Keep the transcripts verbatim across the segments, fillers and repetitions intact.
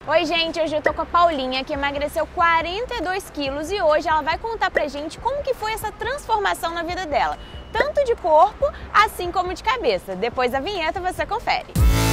Oi gente, hoje eu tô com a Paulinha, que emagreceu quarenta e dois quilos e hoje ela vai contar pra gente como que foi essa transformação na vida dela, tanto de corpo, assim como de cabeça. Depois da vinheta você confere.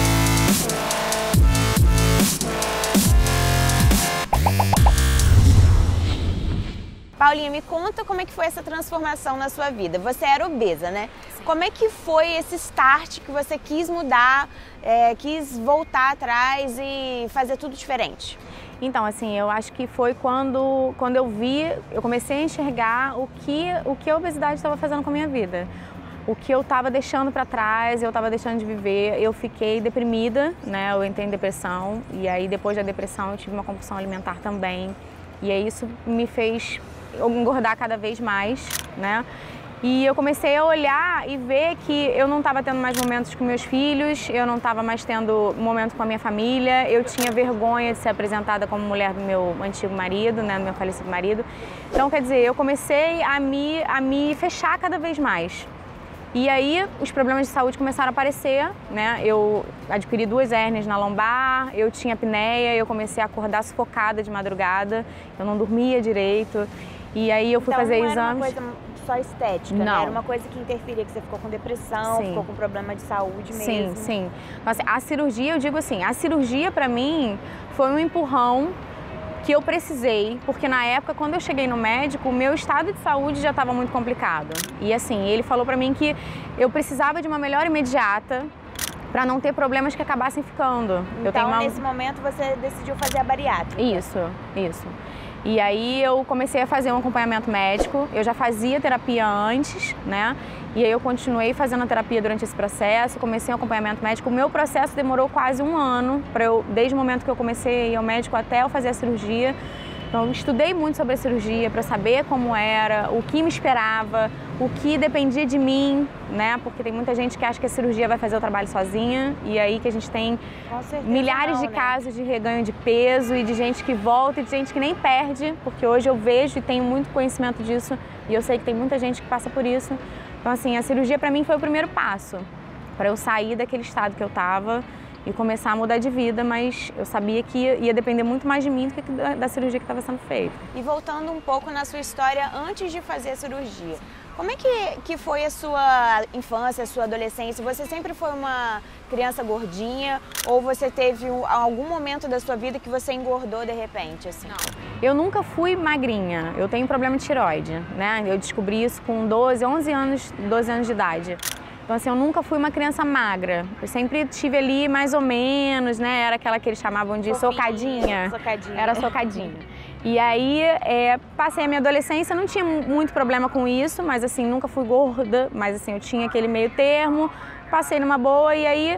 Paulinha, me conta como é que foi essa transformação na sua vida. Você era obesa, né? Como é que foi esse start que você quis mudar, é, quis voltar atrás e fazer tudo diferente? Então, assim, eu acho que foi quando, quando eu vi, eu comecei a enxergar o que, o que a obesidade estava fazendo com a minha vida. O que eu estava deixando para trás, eu estava deixando de viver. Eu fiquei deprimida, né? Eu entrei em depressão e aí depois da depressão eu tive uma compulsão alimentar também. E aí isso me fez engordar cada vez mais, né? E eu comecei a olhar e ver que eu não estava tendo mais momentos com meus filhos, eu não estava mais tendo momento com a minha família, eu tinha vergonha de ser apresentada como mulher do meu antigo marido, né, do meu falecido marido. Então, quer dizer, eu comecei a me, a me fechar cada vez mais. E aí os problemas de saúde começaram a aparecer, né? Eu adquiri duas hérnias na lombar, eu tinha apneia, eu comecei a acordar sufocada de madrugada, eu não dormia direito. E aí eu fui então, fazer não exames. Era uma coisa só estética, não. Né? Era uma coisa que interferia, que você ficou com depressão, sim. ficou com problema de saúde mesmo. Sim, sim. Então, assim, a cirurgia, eu digo assim, a cirurgia pra mim foi um empurrão que eu precisei, porque na época, quando eu cheguei no médico, o meu estado de saúde já estava muito complicado. E assim, ele falou pra mim que eu precisava de uma melhora imediata para não ter problemas que acabassem ficando. Então, eu tenho uma... nesse momento, você decidiu fazer a bariátrica? Isso, isso. E aí eu comecei a fazer um acompanhamento médico, eu já fazia terapia antes, né? E aí eu continuei fazendo a terapia durante esse processo, comecei um acompanhamento médico. O meu processo demorou quase um ano, para eu, desde o momento que eu comecei a ir ao médico até eu fazer a cirurgia. Então, eu estudei muito sobre a cirurgia para saber como era, o que me esperava, o que dependia de mim, né? Porque tem muita gente que acha que a cirurgia vai fazer o trabalho sozinha e aí que a gente tem milhares não, de né? casos de reganho de peso e de gente que volta e de gente que nem perde, porque hoje eu vejo e tenho muito conhecimento disso e eu sei que tem muita gente que passa por isso. Então, assim, a cirurgia para mim foi o primeiro passo para eu sair daquele estado que eu estava e começar a mudar de vida, mas eu sabia que ia, ia depender muito mais de mim do que da, da cirurgia que estava sendo feita. E voltando um pouco na sua história antes de fazer a cirurgia, como é que, que foi a sua infância, a sua adolescência? Você sempre foi uma criança gordinha ou você teve um, algum momento da sua vida que você engordou de repente? Assim? Não. Eu nunca fui magrinha, eu tenho problema de tireoide, né? Eu descobri isso com doze, onze anos, doze anos de idade. Então, assim, eu nunca fui uma criança magra. Eu sempre tive ali mais ou menos, né? Era aquela que eles chamavam de Fofinha, socadinha. socadinha. Era socadinha. E aí, é, passei a minha adolescência, não tinha muito problema com isso, mas assim, nunca fui gorda, mas assim, eu tinha aquele meio termo, passei numa boa e aí,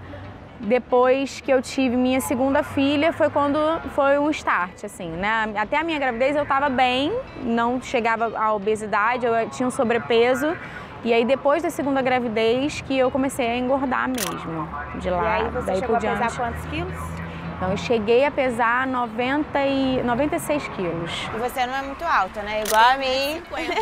depois que eu tive minha segunda filha, foi quando foi um start, assim, né? Até a minha gravidez eu tava bem, não chegava à obesidade, eu tinha um sobrepeso. E aí, depois da segunda gravidez, que eu comecei a engordar mesmo, de lá, e aí você daí chegou por diante. a pesar quantos quilos? Então, eu cheguei a pesar noventa e, noventa e seis quilos. E você não é muito alta, né? Igual a mim.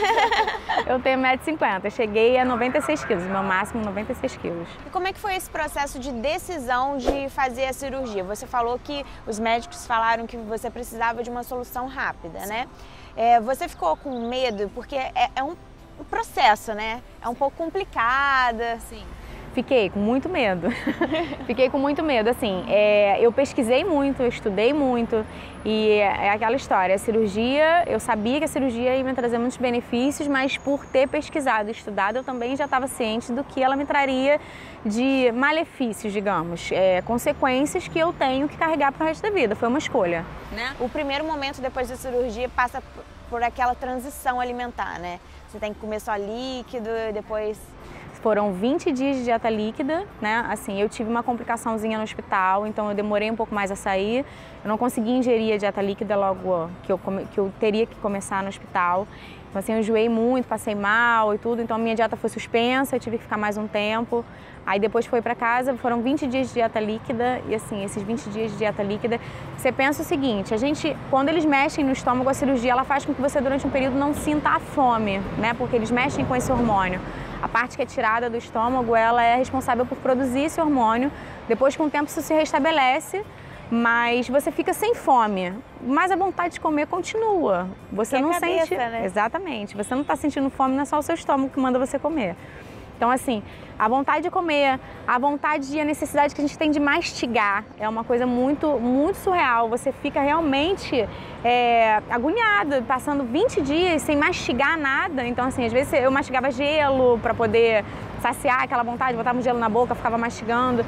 Eu tenho um metro e cinquenta, cheguei a noventa e seis quilos, meu máximo noventa e seis quilos. E como é que foi esse processo de decisão de fazer a cirurgia? Você falou que os médicos falaram que você precisava de uma solução rápida, né? É, você ficou com medo, porque é, é um o processo, né? É um pouco complicada. Sim. Fiquei com muito medo. Fiquei com muito medo, assim, é, eu pesquisei muito, eu estudei muito e é aquela história, a cirurgia, eu sabia que a cirurgia ia me trazer muitos benefícios, mas por ter pesquisado e estudado, eu também já estava ciente do que ela me traria de malefícios, digamos, é, consequências que eu tenho que carregar para o resto da vida, foi uma escolha. Né? O primeiro momento depois da cirurgia passa por aquela transição alimentar, né? Você tem que comer só líquido e depois... Foram vinte dias de dieta líquida, né? Assim, eu tive uma complicaçãozinha no hospital, então eu demorei um pouco mais a sair. Eu não consegui ingerir a dieta líquida logo que eu, que eu teria que começar no hospital. Então, assim, eu enjoei muito, passei mal e tudo, então a minha dieta foi suspensa, eu tive que ficar mais um tempo. Aí depois foi para casa, foram vinte dias de dieta líquida e assim, esses vinte dias de dieta líquida, você pensa o seguinte, a gente, quando eles mexem no estômago, a cirurgia, ela faz com que você durante um período não sinta a fome, né? Porque eles mexem com esse hormônio. A parte que é tirada do estômago, ela é responsável por produzir esse hormônio. Depois, com o tempo, isso se restabelece mas você fica sem fome, mas a vontade de comer continua. Você que não é a cabeça, sente, né? Exatamente. Você não está sentindo fome, não é só o seu estômago que manda você comer. Então, assim, a vontade de comer, a vontade e a necessidade que a gente tem de mastigar é uma coisa muito, muito surreal. Você fica realmente é, agoniado, passando vinte dias sem mastigar nada. Então, assim, às vezes eu mastigava gelo para poder saciar aquela vontade, botava um gelo na boca, ficava mastigando.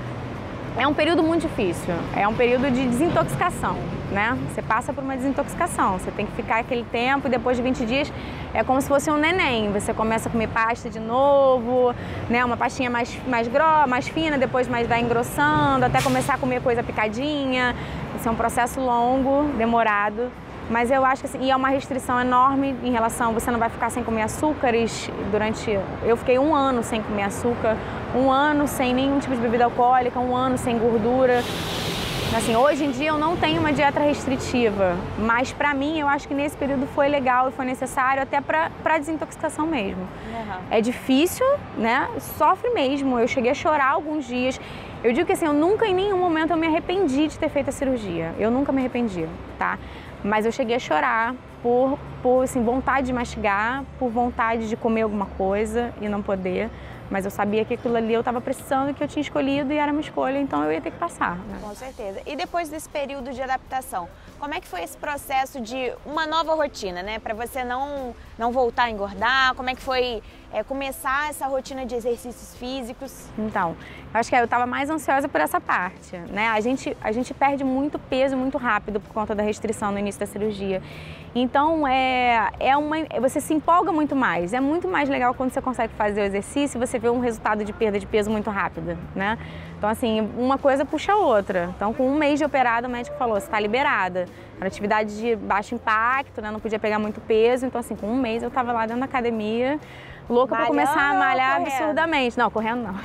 É um período muito difícil, é um período de desintoxicação, né? Você passa por uma desintoxicação, você tem que ficar aquele tempo e depois de vinte dias é como se fosse um neném. Você começa a comer pasta de novo, né? Uma pastinha mais, mais grossa, mais fina, depois mais vai engrossando, até começar a comer coisa picadinha. Isso é um processo longo, demorado. Mas eu acho que assim, e é uma restrição enorme em relação, você não vai ficar sem comer açúcares durante... Eu fiquei um ano sem comer açúcar, um ano sem nenhum tipo de bebida alcoólica, um ano sem gordura. Assim, hoje em dia eu não tenho uma dieta restritiva, mas pra mim eu acho que nesse período foi legal e foi necessário até pra, pra desintoxicação mesmo. Uhum. É difícil, né? Sofre mesmo. Eu cheguei a chorar alguns dias. Eu digo que assim, eu nunca em nenhum momento eu me arrependi de ter feito a cirurgia. Eu nunca me arrependi, tá? Mas eu cheguei a chorar por, por assim, vontade de mastigar, por vontade de comer alguma coisa e não poder. Mas eu sabia que aquilo ali eu estava precisando, que eu tinha escolhido e era uma escolha, então eu ia ter que passar. Né? Com certeza. E depois desse período de adaptação, como é que foi esse processo de uma nova rotina, né? Para você não, não voltar a engordar, como é que foi é, começar essa rotina de exercícios físicos? Então, eu acho que eu estava mais ansiosa por essa parte, né? A gente, a gente perde muito peso muito rápido por conta da restrição no início da cirurgia. Então, é, é uma, você se empolga muito mais. É muito mais legal quando você consegue fazer o exercício e você vê um resultado de perda de peso muito rápido, né? Então, assim, uma coisa puxa a outra. Então, com um mês de operado, o médico falou, você está liberada. Era atividade de baixo impacto, né? Não podia pegar muito peso. Então, assim, com um mês eu estava lá dentro da academia, louca para começar a malhar absurdamente. Não, correndo não.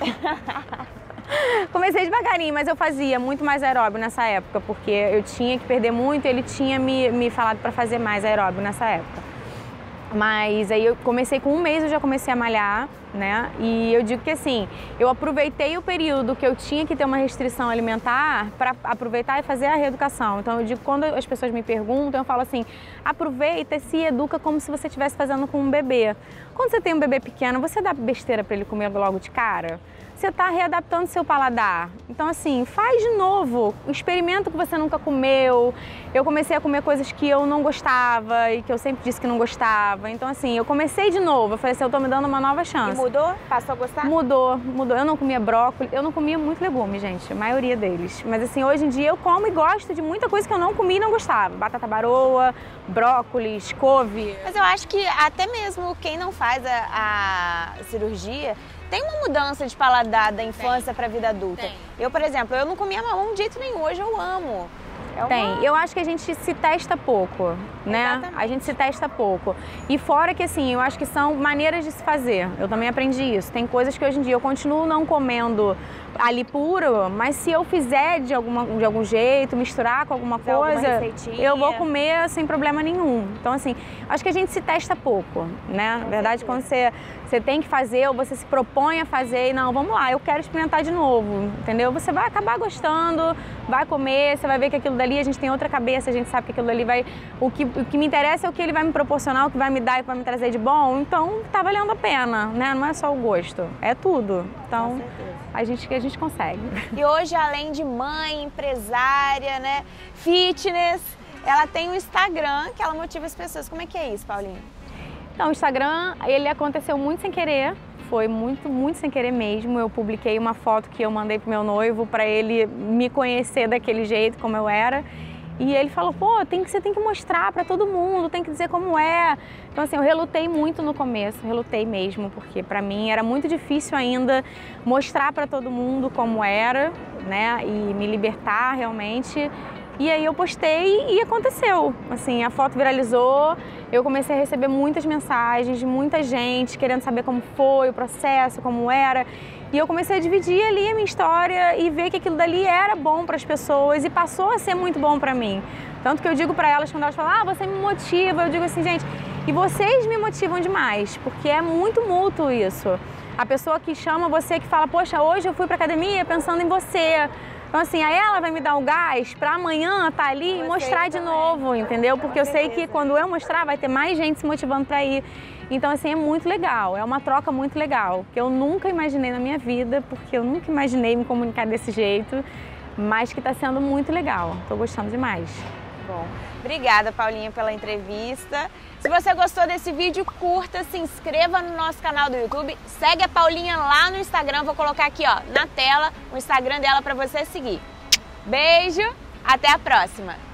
Comecei devagarinho, mas eu fazia muito mais aeróbio nessa época, porque eu tinha que perder muito e ele tinha me, me falado para fazer mais aeróbio nessa época. Mas aí eu comecei com um mês, eu já comecei a malhar, né? E eu digo que assim, eu aproveitei o período que eu tinha que ter uma restrição alimentar para aproveitar e fazer a reeducação. Então eu digo, quando as pessoas me perguntam, eu falo assim, aproveita e se educa como se você estivesse fazendo com um bebê. Quando você tem um bebê pequeno, você dá besteira para ele comer logo de cara? Você está readaptando seu paladar. Então, assim, faz de novo, experimenta o que você nunca comeu. Eu comecei a comer coisas que eu não gostava e que eu sempre disse que não gostava. Então, assim, eu comecei de novo. Eu falei assim, eu tô me dando uma nova chance. E mudou? Passou a gostar? Mudou, mudou. Eu não comia brócolis, eu não comia muito legume, gente, a maioria deles. Mas, assim, hoje em dia eu como e gosto de muita coisa que eu não comia e não gostava. Batata baroa, brócolis, couve. Mas eu acho que até mesmo quem não faz a, a cirurgia tem uma mudança de paladar da infância para a vida adulta. Tem. Eu, por exemplo, eu não comia mamão de jeito nenhum, hoje eu amo. É uma... Tem. Eu acho que a gente se testa pouco, né? Exatamente. A gente se testa pouco. E fora que, assim, eu acho que são maneiras de se fazer. Eu também aprendi isso. Tem coisas que hoje em dia eu continuo não comendo ali puro, mas se eu fizer de, alguma, de algum jeito, misturar com alguma Fazer coisa, alguma eu vou comer sem problema nenhum. Então, assim, acho que a gente se testa pouco, né? Na verdade, quando você, você tem que fazer ou você se propõe a fazer e não, vamos lá, eu quero experimentar de novo, entendeu? Você vai acabar gostando, vai comer, você vai ver que aquilo dali, a gente tem outra cabeça, a gente sabe que aquilo dali vai... O que, o que me interessa é o que ele vai me proporcionar, o que vai me dar e vai me trazer de bom, então tá valendo a pena, né? Não é só o gosto, é tudo. Então, a gente, a gente consegue. E hoje, além de mãe, empresária, né, fitness, ela tem um Instagram que ela motiva as pessoas. Como é que é isso, Paulinha? Então, o Instagram, ele aconteceu muito sem querer. Foi muito, muito sem querer mesmo. Eu publiquei uma foto que eu mandei pro meu noivo para ele me conhecer daquele jeito, como eu era. E ele falou, pô, tem que, você tem que mostrar para todo mundo, tem que dizer como é. Então, assim, eu relutei muito no começo, relutei mesmo, porque para mim era muito difícil ainda mostrar para todo mundo como era, né, e me libertar realmente. E aí eu postei e aconteceu. Assim, a foto viralizou, eu comecei a receber muitas mensagens de muita gente querendo saber como foi o processo, como era. E eu comecei a dividir ali a minha história e ver que aquilo dali era bom para as pessoas e passou a ser muito bom para mim. Tanto que eu digo para elas, quando elas falam, ah, você me motiva, eu digo assim, gente, e vocês me motivam demais, porque é muito mútuo isso. A pessoa que chama você, que fala, poxa, hoje eu fui para academia pensando em você. Então assim, aí ela vai me dar o gás para amanhã estar ali e mostrar de novo, entendeu? Porque eu sei que quando eu mostrar vai ter mais gente se motivando para ir. Então assim, é muito legal, é uma troca muito legal, que eu nunca imaginei na minha vida, porque eu nunca imaginei me comunicar desse jeito, mas que está sendo muito legal, estou gostando demais. Bom, obrigada, Paulinha, pela entrevista. Se você gostou desse vídeo, curta, se inscreva no nosso canal do YouTube, segue a Paulinha lá no Instagram, vou colocar aqui ó, na tela o Instagram dela para você seguir. Beijo, até a próxima!